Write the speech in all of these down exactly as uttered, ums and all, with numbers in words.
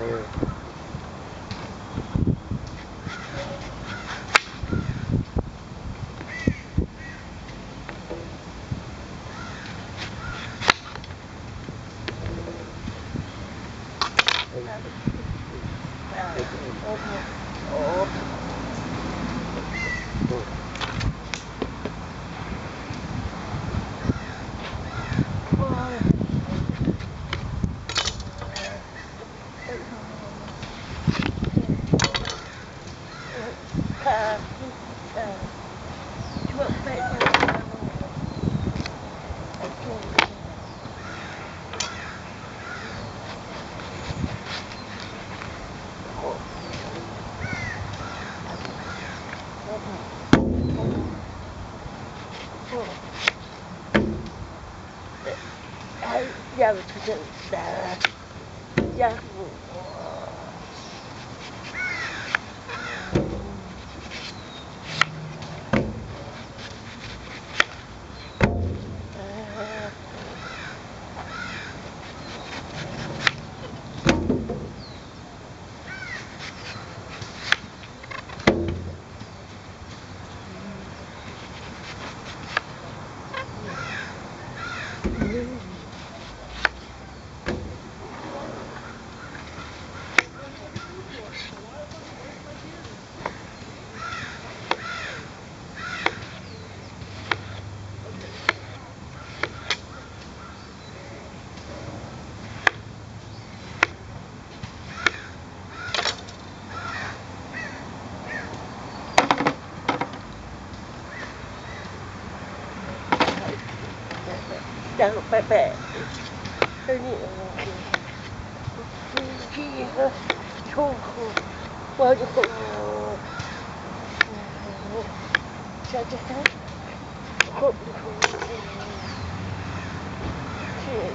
要出去的，要不讲拜拜，这里这个冲口，我就小姐她口口是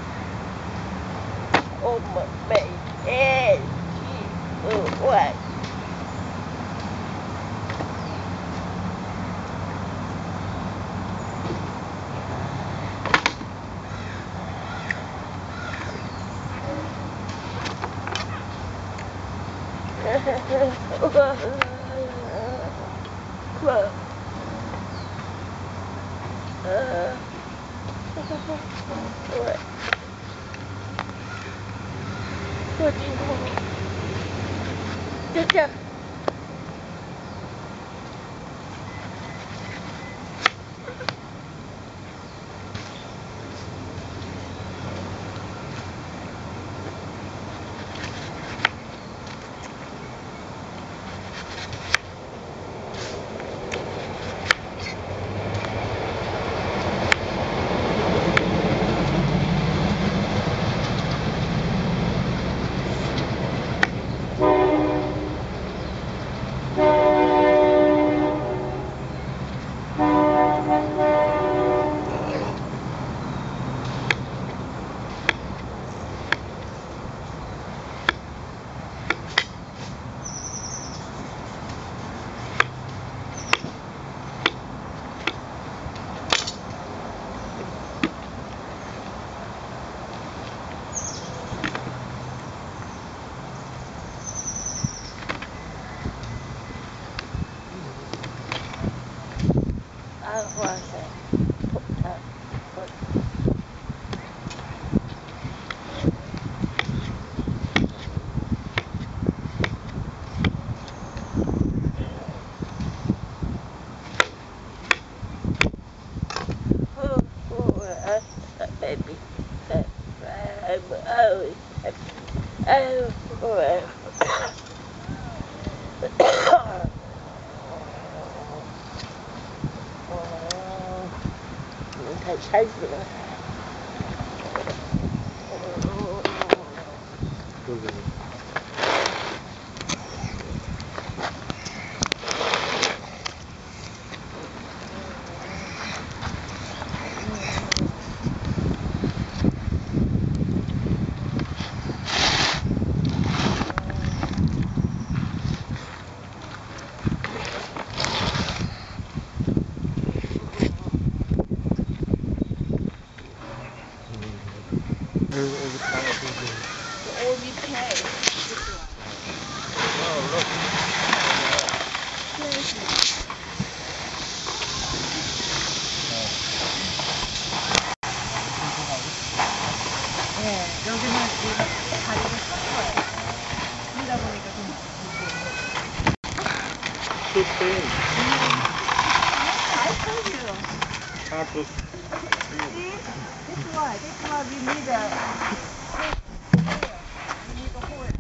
我们每天一二万。快，呃，对，我今天就这样。啊，哇塞！啊，我。Oh, oh, uh, uh, baby, uh, I'm always happy. Oh, oh, oh, 太馋死了。Or we pay. 예, 여기는 이 다리를 선 거예요. 그러다 보니까 좀 I told you. See? This is why. This is why we need a we need a hole.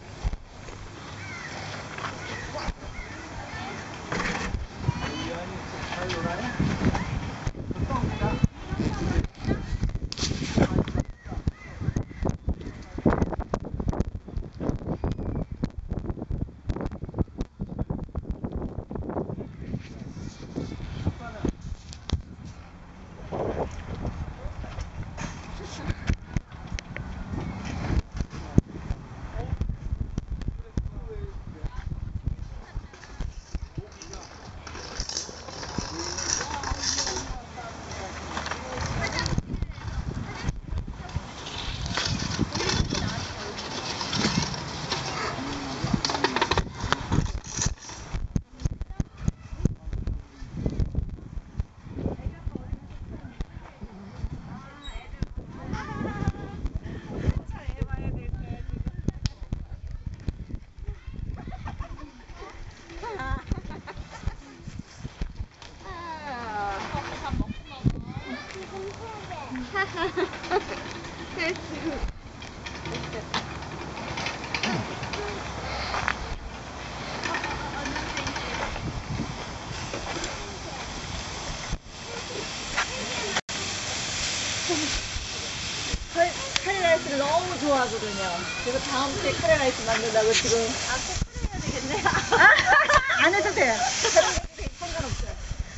카레라이스를 너무 좋아하거든요. 그래서 다음 주에 카레라이스 만든다고 지금. 아, 꼭 끓여야 되겠네요. 안 해도 돼요. 상관없어요.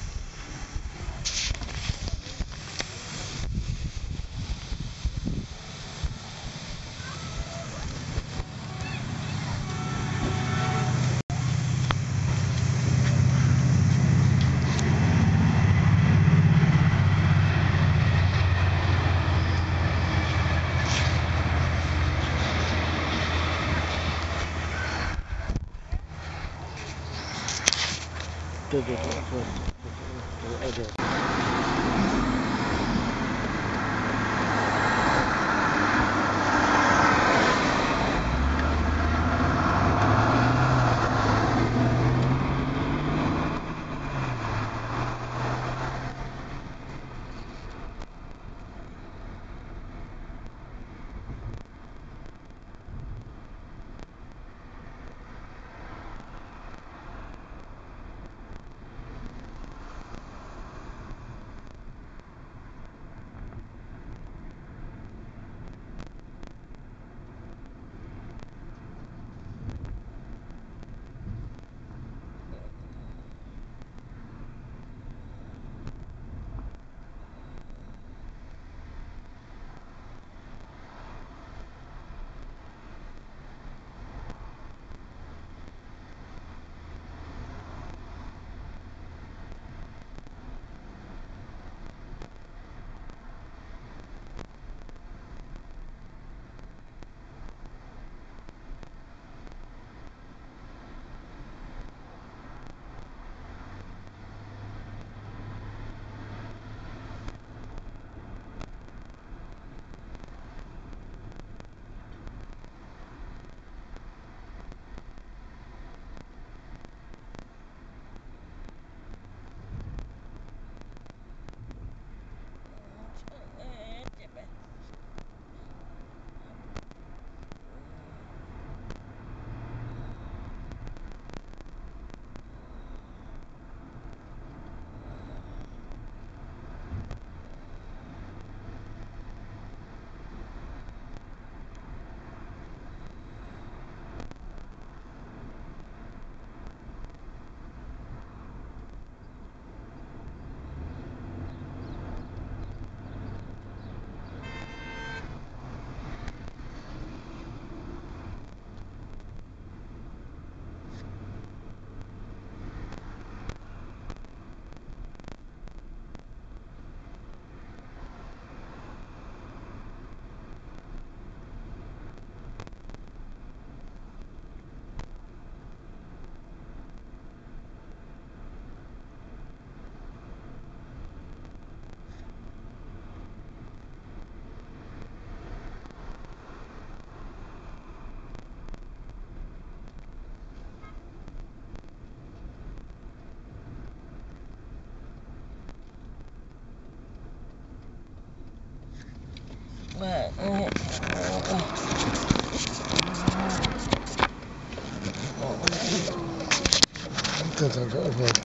네, 네, 네, 네, 네. 这这这这。